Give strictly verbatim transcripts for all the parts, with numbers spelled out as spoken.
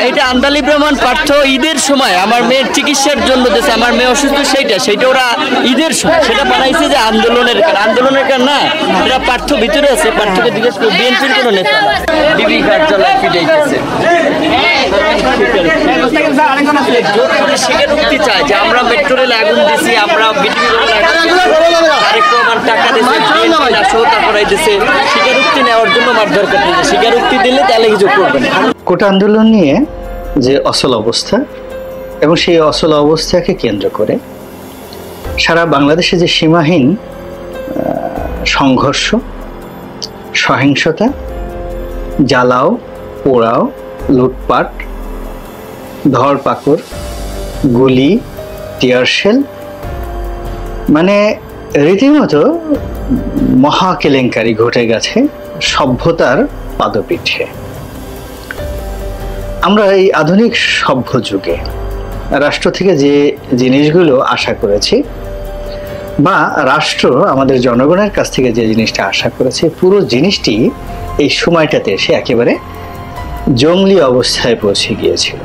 এটা আন্দালিব রহমান পার্থ ঈদের সময় আমার মেয়ের চিকিৎসার জন্য দেশে আমার মেয়ে অসুস্থ, সেইটা সেইটা ওরা ঈদের সময় সেটা বানাইছে যে আন্দোলনের আন্দোলনের কারণ না, এটা পার্থ ভিতরে আছে। পার্থকে জিজ্ঞেস করে বিএনপির কোনো নেতা না, বিবি কার্যালয় পিটাইতেছে। স্বীকারোক্তি চায় যে আমরা মেট্রো রেলে আগুন দিছি, আমরা টাকা দিয়েছে, সহতা করাই দিছে, স্বীকারোক্তি নেওয়ার জন্য মারধর করতেছে। স্বীকারোক্তি দিলে তাহলে কিছু করবে না। কোটা আন্দোলন নিয়ে যে অচল অবস্থা এবং সেই অচল অবস্থাকে কেন্দ্র করে সারা বাংলাদেশে যে সীমাহীন সংঘর্ষ, সহিংসতা, জ্বালাও পোড়াও, লুটপাট, ধরপাকড়, গুলি, টিয়ারশেল, মানে রীতিমতো মহা কেলেঙ্কারি ঘটে গেছে সভ্যতার পাদপীঠে। আমরা এই আধুনিক সভ্য যুগে রাষ্ট্র থেকে যে জিনিসগুলো আশা করেছি বা রাষ্ট্র আমাদের জনগণের কাছ থেকে যে জিনিসটা আশা করেছে, পুরো জিনিসটি এই সময়টাতে এসে একেবারে জঙ্গলি অবস্থায় পৌঁছে গিয়েছিল।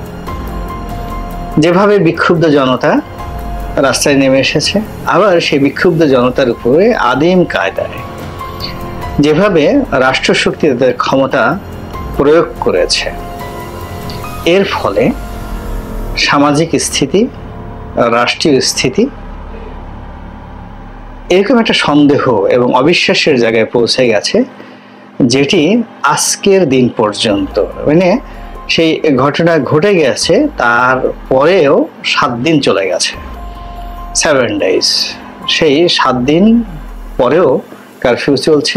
যেভাবে বিক্ষুব্ধ জনতা রাস্তায় নেমে এসেছে, আবার সেই বিক্ষুব্ধ জনতার উপরে আদিম কায়দায় যেভাবে রাষ্ট্রশক্তি তাদের ক্ষমতা প্রয়োগ করেছে, এর ফলে সামাজিক স্থিতি, রাষ্ট্রীয় স্থিতি এরকম একটা সন্দেহ এবং অবিশ্বাসের জায়গায় পৌঁছে গেছে, যেটি আজকের দিন পর্যন্ত, মানে সেই ঘটনা ঘটে গেছে তার পরেও সাত দিন চলে গেছে, সেভেন ডেজ। সেই সাত দিন পরেও কারফিউ চলছে,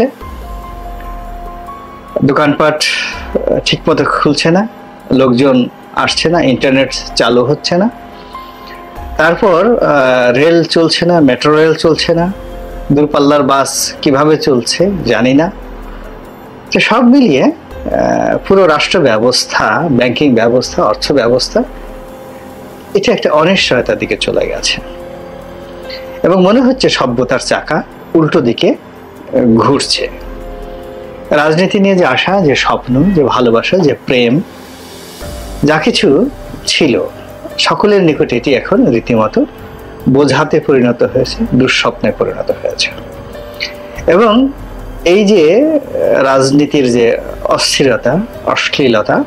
দোকানপাট ঠিকমতো খুলছে না, লোকজন আসছে না, ইন্টারনেট চালু হচ্ছে না, তারপর রেল চলছে না, মেট্রো রেল চলছে না, দূরপাল্লার বাস কিভাবে চলছে জানি না। তো সব মিলিয়ে পুরো রাষ্ট্র ব্যবস্থা, ব্যাংকিং ব্যবস্থা, অর্থ ব্যবস্থা এটা একটা অনিশ্চয়তার দিকে চলে গেছে এবং মনে হচ্ছে সভ্যতার চাকা উল্টো দিকে ঘুরছে। রাজনীতি নিয়ে যে আশা, যে স্বপ্ন, যে ভালোবাসা, যে প্রেম, যা কিছু ছিল সকলের নিকটে এটি এখন রীতিমতো বোঝাতে পরিণত হয়েছে, দুঃস্বপ্নে পরিণত হয়েছে। এবং এই যে রাজনীতির যে অস্থিরতা, অশ্লীলতা,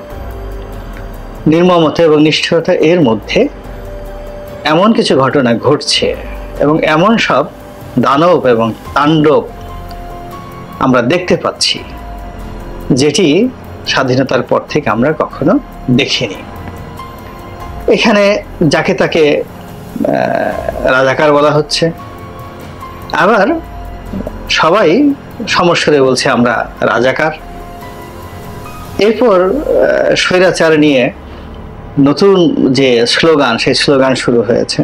নির্মমতা এবং নিষ্ঠুরতা, এর মধ্যে এমন কিছু ঘটনা ঘটছে এবং এমন সব দানব এবং তাণ্ডব আমরা দেখতে পাচ্ছি যেটি স্বাধীনতার পর থেকে আমরা কখনো দেখিনি। এখানে যাকে তাকে রাজাকার বলা হচ্ছে, আবার সবাই সমস্বরে বলছে আমরা রাজাকার। এরপর স্বৈরাচার নিয়ে নতুন যে স্লোগান, সেই স্লোগান শুরু হয়েছে।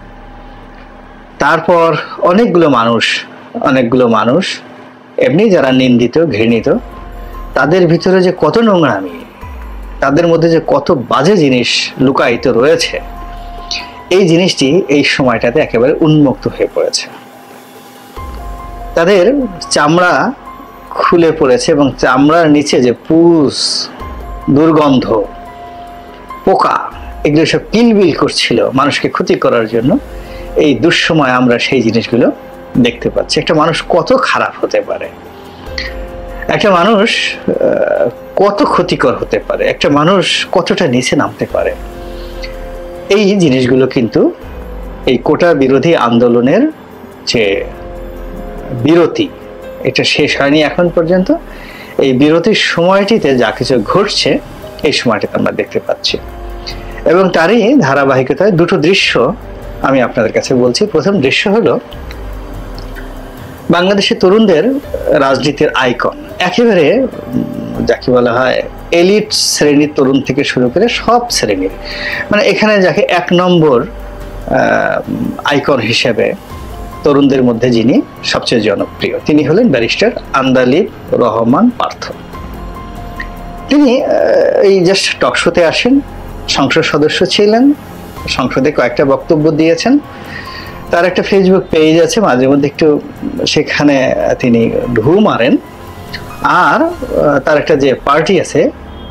তারপর অনেকগুলো মানুষ অনেকগুলো মানুষ এমনি যারা নিন্দিত, ঘৃণিত, তাদের ভিতরে যে কত নোংরামি, তাদের মধ্যে যে কত বাজে জিনিস লুকায়িত রয়েছে, এই জিনিসটি এই সময়টাতে একেবারে উন্মুক্ত হয়ে পড়েছে। তাদের চামড়া খুলে পড়েছে এবং চামড়ার নিচে যে পুষ, দুর্গন্ধ, পোকা, এগুলো সব কিলবিল করছিল মানুষকে ক্ষতি করার জন্য। এই দুঃসময় আমরা সেই জিনিসগুলো দেখতে পাচ্ছি। একটা মানুষ কত খারাপ হতে পারে, একটা মানুষ কত ক্ষতিকর হতে পারে, একটা মানুষ কতটা নিচে নামতে পারে, এই জিনিসগুলো কিন্তু এই কোটা বিরোধী আন্দোলনের যে বিরতি, এটা শেষ হয়নি এখন পর্যন্ত। এই বিরতির সময়টিতে যা কিছু ঘটছে এই সময়টিতে আমরা দেখতে পাচ্ছি এবং তারই ধারাবাহিকতায় দুটো দৃশ্য আমি আপনাদের কাছে বলছি। প্রথম দৃশ্য হলো বাংলাদেশের তরুণদের রাজনীতির আইকন, একেবারে যাকে বলা হয় এলিট শ্রেণীর তরুণ থেকে শুরু করে সব শ্রেণীর, মানে এখানে যাকে এক নম্বর আইকন হিসেবে তরুণদের মধ্যে যিনি সবচেয়ে জনপ্রিয়, তিনি হলেন ব্যারিস্টার আন্দালিব রহমান পার্থ। তিনি এই জাস্ট টক শোতে আসেন, সংসদ সদস্য ছিলেন, সংসদে কয়েকটা বক্তব্য দিয়েছেন, তার একটা ফেসবুক পেজ আছে, মাঝে মধ্যে একটু সেখানে তিনি ঢু মারেন, আর তার একটা যে পার্টি আছে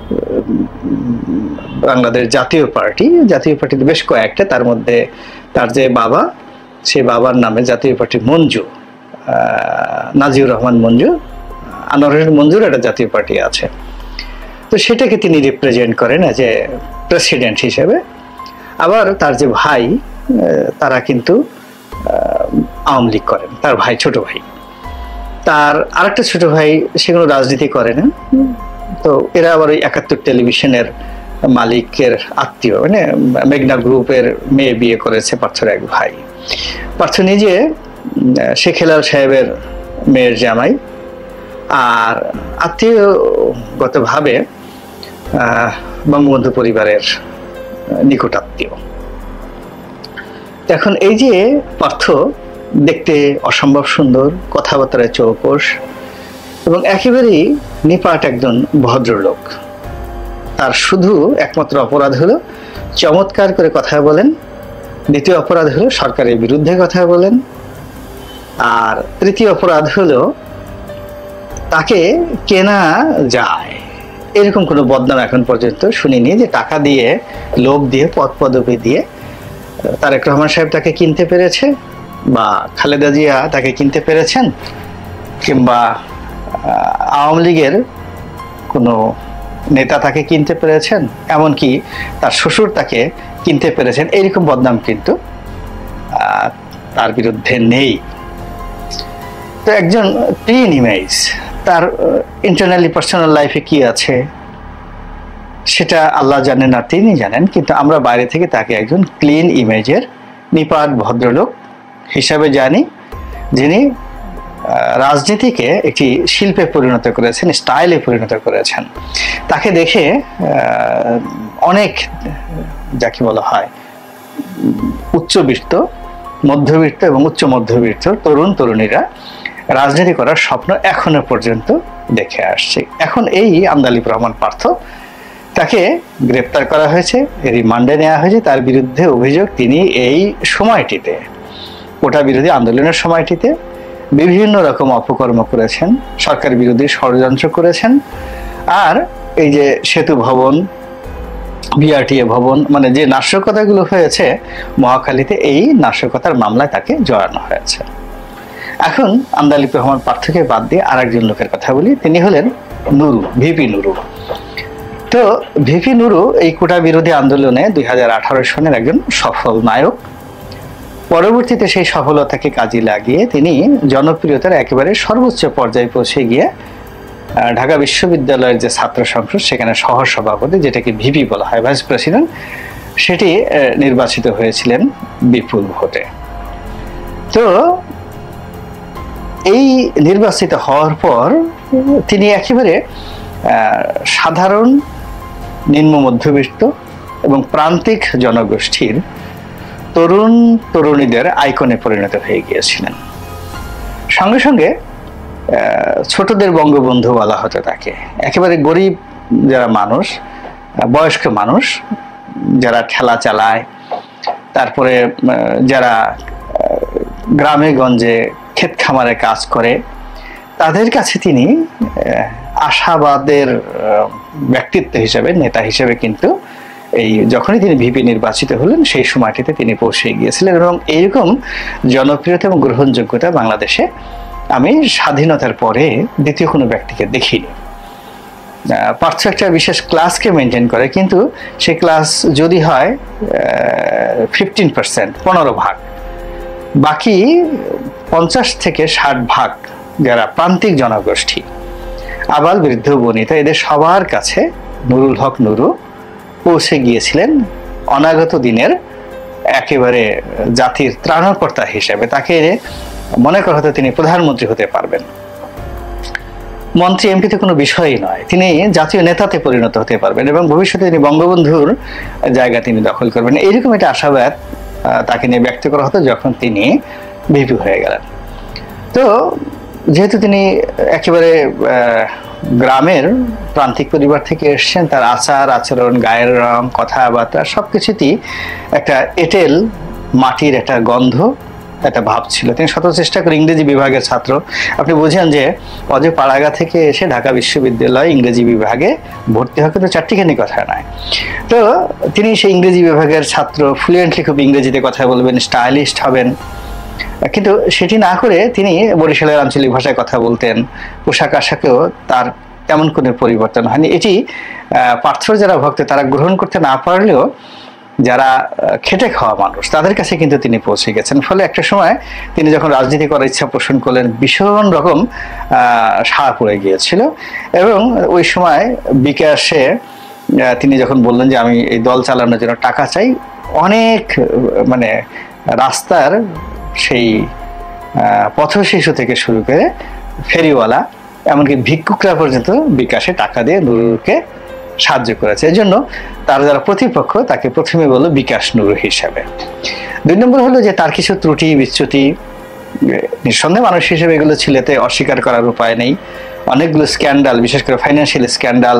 বাংলাদেশ জাতীয় পার্টি, জাতীয় পার্টিতে বেশ কয়েকটা, তার মধ্যে তার যে বাবা, সে বাবার নামে জাতীয় পার্টি মঞ্জু, নাজিউর রহমান মঞ্জু, আনোয়ার মঞ্জুর একটা জাতীয় পার্টি আছে। তো সেটাকে তিনি রিপ্রেজেন্ট করেন এজ এ প্রেসিডেন্ট হিসেবে। আবার তার যে ভাই, তারা কিন্তু আওয়ামী লীগ করেন, তার ভাই, ছোট ভাই। তার আরেকটা ছোট ভাই, সেগুলো রাজনীতি করে না। তো এরা আবার ওই একাত্তর টেলিভিশনের মালিকের আত্মীয়, মানে মেঘনা গ্রুপের মেয়ে বিয়ে করেছে পার্থর এক ভাই। পার্থ নিজে শেখ হেলাল সাহেবের মেয়ের জামাই, আর আত্মীয়গতভাবে বঙ্গবন্ধু পরিবারের নিকট আত্মীয়। এখন এই যে পার্থ দেখতে অসম্ভব সুন্দর, কথাবার্তায় চৌকস এবং একেবারেই নিপাট একজন ভদ্রলোক। তার শুধু একমাত্র অপরাধ হলো চমৎকার করে কথা বলেন, দ্বিতীয় অপরাধ হলো সরকারের বিরুদ্ধে কথা বলেন, আর তৃতীয় অপরাধ হলো তাকে কেনা যায়। এরকম কোনো বদনাম এখন পর্যন্ত শুনিনি যে টাকা দিয়ে, লোভ দিয়ে, পদ পদবি দিয়ে তারেক রহমান সাহেব তাকে কিনতে পেরেছে, বা খালেদা জিয়া তাকে কিনতে পেরেছেন, কিংবা আওয়ামী লীগের কোনো নেতা তাকে কিনতে পেরেছেন, এমনকি তার শ্বশুর তাকে কিনতে পেরেছেন। এইরকম বদনাম কিন্তু তার বিরুদ্ধে নেই। তো একজন ক্লিন ইমেজ, তার ইন্টারনালি পার্সোনাল লাইফে কি আছে সেটা আল্লাহ জানেন আর তিনি জানেন, কিন্তু আমরা বাইরে থেকে তাকে একজন ক্লিন ইমেজের নিপাট ভদ্রলোক হিসাবে জানি, যিনি রাজনীতিকে একটি শিল্পে পরিণত করেছেন, স্টাইলে পরিণত করেছেন। তাকে দেখে অনেক, যাকে বলা হয় উচ্চবিত্ত, মধ্যবিত্ত এবং উচ্চ মধ্যবিত্ত তরুণ তরুণীরা রাজনীতি করার স্বপ্ন এখনো পর্যন্ত দেখে আসছে। এখন এই আমদালিব রহমান পার্থ, তাকে গ্রেপ্তার করা হয়েছে, রিমান্ডে নেওয়া হয়েছে। তার বিরুদ্ধে অভিযোগ তিনি এই সময়টিতে, কোটা বিরোধী আন্দোলনের সময়টিতে বিভিন্ন রকম অপকর্ম করেছেন, সরকার বিরোধী ষড়যন্ত্র করেছেন। আর এই যে সেতু ভবন, বিআরটিএ ভবন, মানে যে নাশকতাগুলো হয়েছে মহাখালীতে, এই নাশকতার মামলায় তাকে জড়ানো হয়েছে। এখন আমদালিব রহমান পার্থকে বাদ দিয়ে আর একজন লোকের কথা বলি, তিনি হলেন নুরু, ভিপি নুরু। তো ভিপি নুরু এই কোটা বিরোধী আন্দোলনে দুই হাজার আঠারো সনের একজন সফল নায়ক। পরবর্তীতে সেই সফলতাকে কাজে লাগিয়ে তিনি জনপ্রিয়তার একেবারে সর্বোচ্চ পর্যায়ে পৌঁছে গিয়ে ঢাকা বিশ্ববিদ্যালয়ের যে ছাত্র সংসদ, সেখানে সহ সভাপতি, যেটাকে ভিপি বলা হয়, ভাইস প্রেসিডেন্ট, সেটি নির্বাচিত হয়েছিলেন বিপুল ভোটে। তো এই নির্বাচিত হওয়ার পর তিনি একেবারে সাধারণ নিম্ন মধ্যবিত্ত এবং প্রান্তিক জনগোষ্ঠীর তরুণ তরুণীদের আইকনে পরিণত হয়ে গিয়েছিলেন। সঙ্গে সঙ্গে ছোটদের বঙ্গবন্ধু বলা হতো তাকে। একেবারে গরিব যারা মানুষ, বয়স্ক মানুষ যারা ঠেলা চালায়, তারপরে যারা গ্রামে গঞ্জে ক্ষেত খামারে কাজ করে, তাদের কাছে তিনি আশাবাদের ব্যক্তিত্ব হিসেবে, নেতা হিসেবে কিন্তু এই যখনই তিনি ভিপি নির্বাচিত হলেন সেই সময়টিতে তিনি পৌঁছে গিয়েছিলেন। এবং এইরকম জনপ্রিয়তা এবং গ্রহণযোগ্যতা বাংলাদেশে আমি স্বাধীনতার পরে দ্বিতীয় কোনো ব্যক্তিকে দেখিনি। পার্থ একটা বিশেষ ক্লাসকে মেনটেন করে, কিন্তু সেই ক্লাস যদি হয় ফিফটিন পার্সেন্ট, পনেরো ভাগ, বাকি পঞ্চাশ থেকে ষাট ভাগ যারা প্রান্তিক জনগোষ্ঠী, আবাল বৃদ্ধ বনিতা, এদের সবার কাছে নুরুল হক নুরু পৌঁছে গিয়েছিলেন অনাগত দিনের একেবারে জাতির ত্রাণকর্তা হিসেবে। তাকে মনে করা হতো তিনি প্রধানমন্ত্রী হতে পারবেন, মন্ত্রী এমপিতে কোনো বিষয়ই নয়, তিনি জাতীয় নেতাতে পরিণত হতে পারবেন এবং ভবিষ্যতে তিনি বঙ্গবন্ধুর জায়গা তিনি দখল করবেন। এইরকম একটা আশাবাদ তাকে নিয়ে ব্যক্ত করা হতো যখন তিনি ভিপি হয়ে গেলেন। তো যেহেতু তিনি একেবারে গ্রামের প্রান্তিক পরিবার থেকে এসেছেন, তার আচার আচরণ, গায়ের রং, কথাবার্তা সবকিছুতেই একটা এঁটেল মাটির একটা গন্ধ একটা ভাব ছিল। তিনি শত চেষ্টা করে ইংরেজি বিভাগের ছাত্র। আপনি বুঝেন যে অজয় পাড়াগা থেকে এসে ঢাকা বিশ্ববিদ্যালয় ইংরেজি বিভাগে ভর্তি হওয়া কিন্তু চারটিখানি কথা নয়। তো তিনি সেই ইংরেজি বিভাগের ছাত্র, ফ্লুয়েন্টলি খুব ইংরেজিতে কথা বলবেন, স্টাইলিস্ট হবেন, কিন্তু সেটি না করে তিনি বরিশালের আঞ্চলিক ভাষায় কথা বলতেন। পোশাক আশাকেও তার তেমন কোনো পরিবর্তন হয়নি। এটি পার্থর যারা ভক্ত তারা গ্রহণ করতে না পারলেও যারা খেটে খাওয়া মানুষ তাদের কাছে কিন্তু তিনি পৌঁছে গেছেন। ফলে একটা সময় তিনি যখন রাজনীতি করার ইচ্ছা পোষণ করলেন, ভীষণ রকম সাড়া পড়ে গিয়েছিল। এবং ওই সময় বিকাশে তিনি যখন বললেন যে আমি এই দল চালানোর জন্য টাকা চাই, অনেক মানে রাস্তার সেই পথশিশু থেকে শুরু করে ফেরিওয়ালা এমনকি ভিক্ষুকরা পর্যন্ত বিকাশে টাকা দিয়ে নুরুকে সাহায্য করেছে। এই জন্য তার যারা প্রতিপক্ষ তাকে প্রথমে বলল বিকাশ নুরু হিসাবে। দুই নম্বর হলো যে তার কিছু ত্রুটি বিচ্যুতি নিঃসন্দেহে মানুষ হিসেবে এগুলো ছিল, এতে অস্বীকার করার উপায় নেই। অনেকগুলো স্ক্যান্ডাল, বিশেষ করে ফাইন্যান্সিয়াল স্ক্যান্ডাল,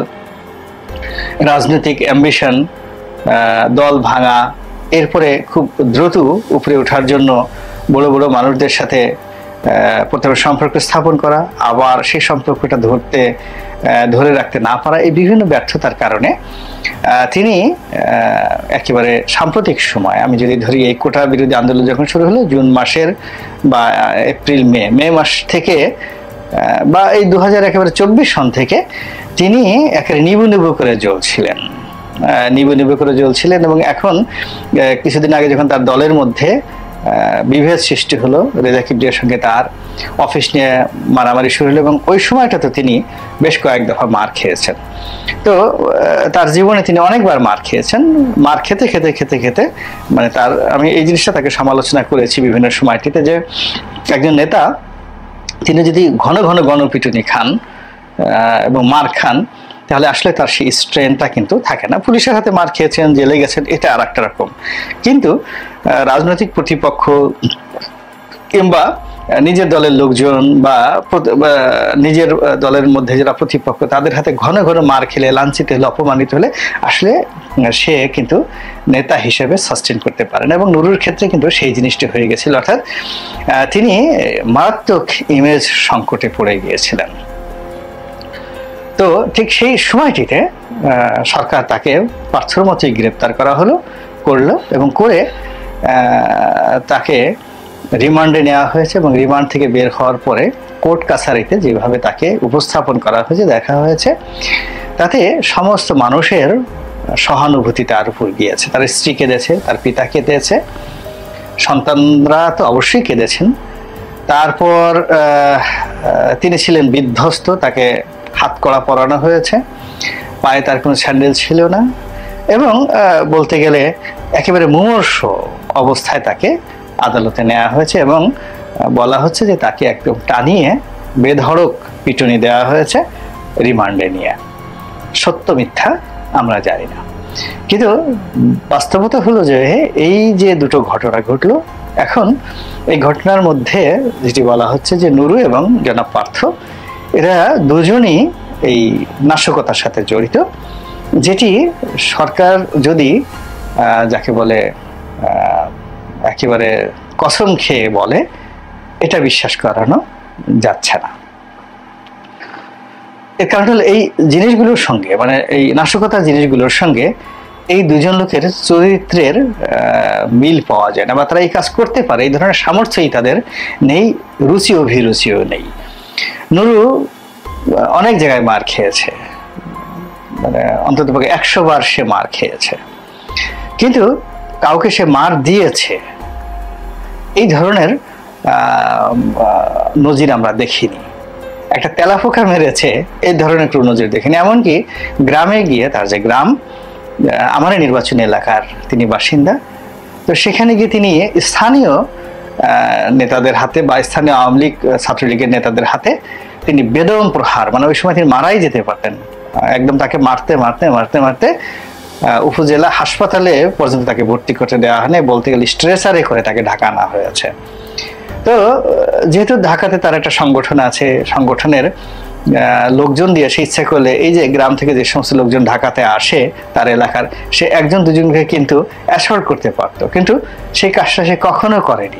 রাজনৈতিক অ্যাম্বিশন, দল ভাঙা, এরপরে খুব দ্রুত উপরে ওঠার জন্য বড় বড় মানুষদের সাথে প্রথমে সম্পর্ক স্থাপন করা, আবার সেই সম্পর্কটা ধরতে ধরে রাখতে না পারা, এই বিভিন্ন ব্যর্থতার কারণে তিনি একেবারে সাম্প্রতিক সময়, আমি যদি ধরি এই কোটা বিরোধী আন্দোলন যখন শুরু হলো জুন মাসের বা এপ্রিল মে মে মাস থেকে বা এই দু হাজার একেবারে চব্বিশ সন থেকে তিনি একেবারে নিবু নিবু করে জ্বলছিলেন নিবু নিবু করে জ্বলছিলেন এবং এখন কিছুদিন আগে যখন তার দলের মধ্যে বিভেদ সৃষ্টি হলো, রেজা কিবরিয়ার সঙ্গে তার অফিস নিয়ে মারামারি শুরু হলো এবং ওই সময়টা তো তিনি বেশ কয়েক দফা মার খেয়েছেন। তো তার জীবনে তিনি অনেকবার মার খেয়েছেন। মার খেতে খেতে খেতে খেতে মানে তার, আমি এই জিনিসটা তাকে সমালোচনা করেছি বিভিন্ন সময়টিতে, যে একজন নেতা তিনি যদি ঘন ঘন গণপিটুনি খান এবং মার খান তাহলে আসলে তার সেই স্ট্রেনটা কিন্তু থাকে না। পুলিশের হাতে মার খেয়েছেন, জেলে গেছেন, এটা আর একটা রকম, কিন্তু রাজনৈতিক প্রতিপক্ষ কিংবা নিজের দলের লোকজন বা নিজের দলের মধ্যে যারা প্রতিপক্ষ তাদের হাতে ঘন ঘন মার খেলে, লাঞ্ছিত হলে, অপমানিত হলে আসলে সে কিন্তু নেতা হিসেবে সাস্টেন করতে পারেন। এবং নুরুর ক্ষেত্রে কিন্তু সেই জিনিসটি হয়ে গেছিল, অর্থাৎ তিনি মারাত্মক ইমেজ সংকটে পড়ে গিয়েছিলেন। তো ঠিক সেই সময়টিতে সরকার তাকে পার্থর মতোই গ্রেপ্তার করা হলো করলো এবং করে তাকে রিমান্ডে নেওয়া হয়েছে এবং রিমান্ড থেকে বের হওয়ার পরে কোর্ট কাছারিতে যেভাবে তাকে উপস্থাপন করা হয়েছে, দেখা হয়েছে, তাতে সমস্ত মানুষের সহানুভূতি তার উপর গিয়েছে। তার স্ত্রী কেঁদেছে, তার পিতা কেঁদেছে, সন্তানরা তো অবশ্যই কেঁদেছেন। তারপর তিনি ছিলেন বিধ্বস্ত, তাকে হাত কড়া পরানো হয়েছে, পায়ে তার কোনো স্যান্ডেল ছিল না এবং বলতে গেলে একেবারে মুমূর্ষ অবস্থায় তাকে আদালতে নেওয়া হয়েছে এবং বলা হচ্ছে যে তাকে একদম টানিয়ে বেধড়ক পিটুনি দেওয়া হয়েছে রিমান্ডে নিয়ে। সত্য মিথ্যা আমরা জানি না, কিন্তু বাস্তবতা হলো যে এই যে দুটো ঘটনা ঘটলো, এখন এই ঘটনার মধ্যে যেটি বলা হচ্ছে যে নুরু এবং জনাব পার্থ এরা দুজনই এই নাশকতার সাথে জড়িত, যেটি সরকার যদি যাকে বলে একেবারে কসম খেয়ে বলে, এটা বিশ্বাস করানো যাচ্ছে না। এর কারণ হলো এই জিনিসগুলোর সঙ্গে, মানে এই নাশকতার জিনিসগুলোর সঙ্গে এই দুজন লোকের চরিত্রের মিল পাওয়া যায় না, বা তারা এই কাজ করতে পারে এই ধরনের সামর্থ্যই তাদের নেই, রুচি অভিরুচিও নেই। নুরু অনেক জায়গায় মার খেয়েছে, মানে অন্তত পক্ষে একশো বার সে মার খেয়েছে, কিন্তু কাউকে সে মার দিয়েছে এই ধরনের নজির আমরা দেখিনি। একটা তেলাপোকা মেরেছে এই ধরনের কোনো নজির দেখিনি। এমনকি গ্রামে গিয়ে, তার যে গ্রাম আমার নির্বাচনী এলাকার তিনি বাসিন্দা, তো সেখানে গিয়ে তিনি স্থানীয় নেতাদের হাতে বা স্থানীয় আওয়ামী লীগ ছাত্রলীগের নেতাদের হাতে তিনি বেদম প্রহার, মানে ওই সময় তিনি মারাই যেতে পারতেন, একদম তাকে মারতে মারতে মারতে মারতে উপজেলা হাসপাতালে পর্যন্ত তাকে ভর্তি করতে দেওয়া হয়নি, বলতে গেলে স্ট্রেচারে করে তাকে ঢাকা আনা হয়েছে। তো যেহেতু ঢাকাতে তার একটা সংগঠন আছে, সংগঠনের লোকজন দিয়ে সে ইচ্ছা করলে এই যে গ্রাম থেকে যে সমস্ত লোকজন ঢাকাতে আসে তার এলাকার, সে একজন দুজনকে কিন্তু অ্যাসল্ট করতে পারতো, কিন্তু সেই কাজটা সে কখনো করেনি।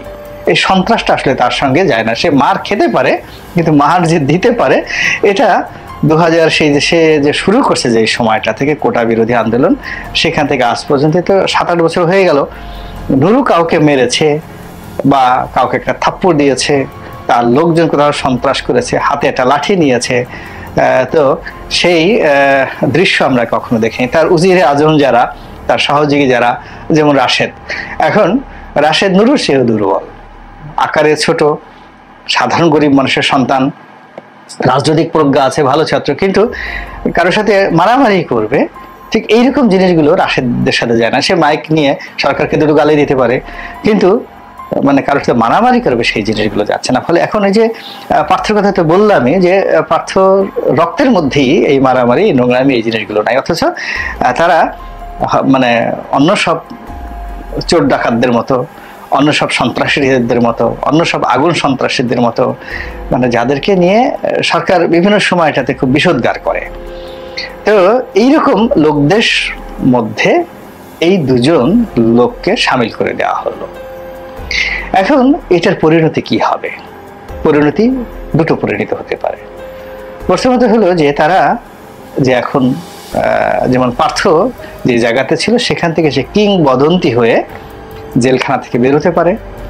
এই সন্ত্রাসটা আসলে তার সঙ্গে যায় না। সে মার খেতে পারে, কিন্তু মার যে দিতে পারে এটা দু হাজার সেই যে সে যে শুরু করছে যে সময়টা থেকে কোটা বিরোধী আন্দোলন, সেখান থেকে আজ পর্যন্ত তো সাত আট বছর হয়ে গেল। নুরু কাউকে মেরেছে বা কাউকে একটা থাপ্পড় দিয়েছে, তার লোকজন কোথাও সন্ত্রাস করেছে, হাতে একটা লাঠি নিয়েছে, তো সেই দৃশ্য আমরা কখনো দেখিনি। তার উজিরে আজম যারা, তার সহযোগী যারা, যেমন রাশেদ, এখন রাশেদ নুরু সেও দুর্বল, আকারে ছোট, সাধারণ গরিব মানুষের সন্তান, রাজনৈতিক প্রজ্ঞা আছে, ভালো ছাত্র, কিন্তু কারোর সাথে মারামারি করবে, ঠিক এইরকম জিনিসগুলো রাশেদের সাথে যায় না। সে মাইক নিয়ে সরকারকে দুটো গালি দিতে পারে, কিন্তু মানে কারোর সাথে মারামারি করবে সেই জিনিসগুলো যাচ্ছে না। ফলে এখন এই যে পার্থর কথা তো বললামই, যে পার্থ রক্তের মধ্যেই এই মারামারি, নোংরামি, এই জিনিসগুলো নাই, অথচ তারা মানে অন্য সব চোর ডাকাতদের মতো, অন্য সব সন্ত্রাসীদের মতো, অন্য সব আগুন সন্ত্রাসীদের মতো, মানে যাদেরকে নিয়ে সরকার বিভিন্ন সময়টাতে খুব বিষোদ্গার করে। তো এইরকম লোকদের মধ্যে এই দুজন লোককে সামিল করে দেওয়া হলো। এখন এটার পরিণতি কি হবে? পরিণতি দুটো পরিণত হতে পারে। প্রথমত হলো যে তারা যে এখন যেমন পার্থ যে জায়গাতে ছিল সেখান থেকে সে কিংবদন্তি হয়ে জেলখানা থেকে বেরোতে পারে।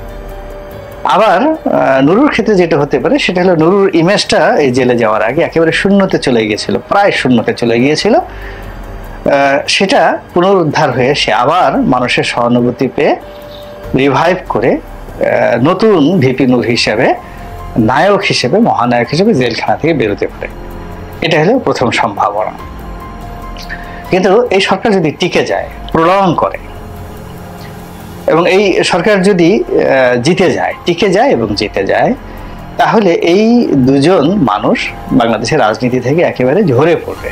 আবার নুরুর ক্ষেত্রে যেটা হতে পারে সেটা হলো নুরুর ইমেজটা এই জেলে যাওয়ার আগে একেবারে শূন্যতে চলে গিয়েছিল, প্রায় শূন্যতে চলে গিয়েছিল। সেটা পুনরুদ্ধার হয়ে সে আবার মানুষের সহানুভূতি পেয়ে রিভাইভ করে নতুন ভিপি নূর হিসেবে, নায়ক হিসেবে, মহানায়ক হিসেবে জেলখানা থেকে বেরোতে পারে। এটা হলো প্রথম সম্ভাবনা। কিন্তু এই সরকার যদি টিকে যায়, প্রলং করে, এবং এই সরকার যদি জিতে যায়, টিকে যায় এবং জিতে যায়, তাহলে এই দুজন মানুষ বাংলাদেশের রাজনীতি থেকে একেবারে ঝরে পড়বে।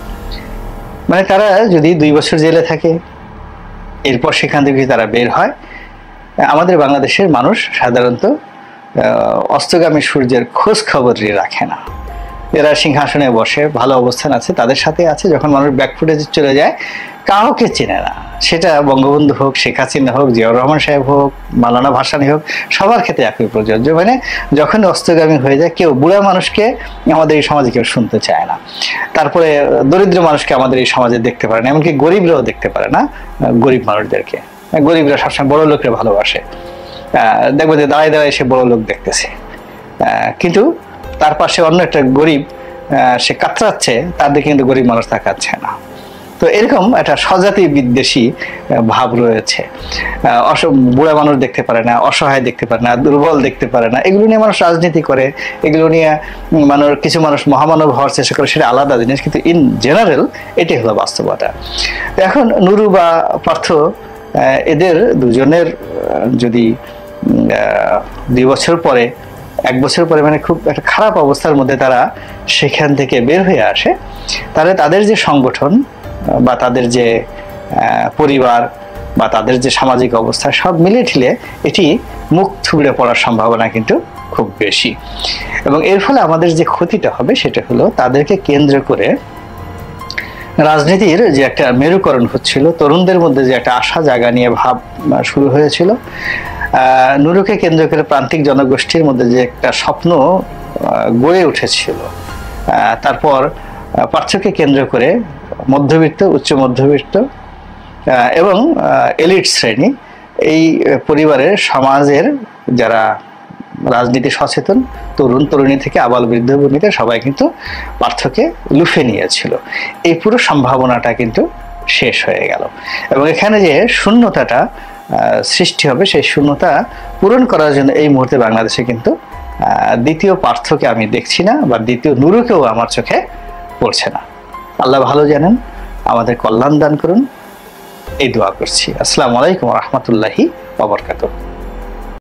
মানে তারা যদি দুই বছর জেলে থাকে, এরপর সেখান থেকে তারা বের হয়, আমাদের বাংলাদেশের মানুষ সাধারণত অস্তগামী সূর্যের খোঁজ খবরই রাখে না। এরা সিংহাসনে বসে, ভালো অবস্থান আছে, তাদের সাথে আছে, যখন মানুষ ব্যাকফুটে চলে যায় কাউকে চেনে না। সেটা বঙ্গবন্ধু হোক, শেখ হাসিনা হোক, জিয়াউর রহমান সাহেব হোক, মাওলানা ভাসানী হোক, সবার ক্ষেত্রে একই প্রযোজ্য। মানে যখন অস্তগামী হয়ে যায়, কেউ বুড়া মানুষকে আমাদের এই সমাজে কেউ শুনতে চায় না, তারপরে দরিদ্র মানুষকে আমাদের এই সমাজে দেখতে পারে না, এমনকি গরিবরাও দেখতে পারে না গরিব মানুষদেরকে। গরিবরা সবসময় বড় লোককে ভালোবাসে, দেখবো যে দাঁড়ায় দাঁড়ায় সে বড় লোক দেখতেছে, কিন্তু তার পাশে অন্য একটা গরিব সে কাতরাচ্ছে, তার দিকে কিন্তু গরিব মানুষ তাকাচ্ছে না। তো এরকম একটা স্বজাতি বিদ্বেষী ভাব রয়েছে। বুড়া মানুষ দেখতে পারে না, অসহায় দেখতে পারে না, দুর্বল দেখতে পারে না, এগুলো নিয়ে মানুষ রাজনীতি করে, এগুলো নিয়ে মানুষ, কিছু মানুষ মহামানব হওয়ার চেষ্টা করে, সেটা আলাদা জিনিস, কিন্তু ইন জেনারেল এটাই হলো বাস্তবতা। এখন নুরু বা পার্থ, এদের দুজনের যদি দুই বছর পরে, এক বছর পরে, মানে খুব একটা খারাপ অবস্থার মধ্যে তারা সেখান থেকে বের হয়ে আসে, তাহলে তাদের যে সংগঠন বা তাদের যে পরিবার বা তাদের যে সামাজিক অবস্থা সব মিলে ঠিলে এটি মুখ থুবড়ে পড়ার সম্ভাবনা কিন্তু খুব বেশি। এবং এর ফলে আমাদের যে ক্ষতিটা হবে সেটা হলো তাদেরকে কেন্দ্র করে রাজনীতির যে একটা মেরুকরণ হচ্ছিল, তরুণদের মধ্যে যে একটা আশা জাগা নিয়ে ভাব শুরু হয়েছিল, নুরুকে কেন্দ্র করে প্রান্তিক জনগোষ্ঠীর মধ্যে যে একটা স্বপ্ন গড়ে উঠেছিল, তারপর পার্থকে কেন্দ্র করে মধ্যবিত্ত, উচ্চ মধ্যবিত্ত এবং এলিট শ্রেণী, এই পরিবারের, সমাজের যারা রাজনীতি সচেতন তরুণ তরুণী থেকে আবাল বৃদ্ধ বনিতা সবাই কিন্তু পার্থকে লুফে নিয়েছিল। এই পুরো সম্ভাবনাটা কিন্তু শেষ হয়ে গেল, এবং এখানে যে শূন্যতাটা সৃষ্টি হবে সেই শূন্যতা পূরণ করার জন্য এই মুহূর্তে বাংলাদেশে কিন্তু দ্বিতীয় পার্থকে আমি দেখছি না, বা দ্বিতীয় নুরুকেও আমার চোখে পড়ছে না। আল্লাহ ভালো জানেন, আমাদের কল্যাণ দান করুন, এই দোয়া করছি। আসসালামু আলাইকুম ওয়া রাহমাতুল্লাহি ওয়া বারাকাতুহু।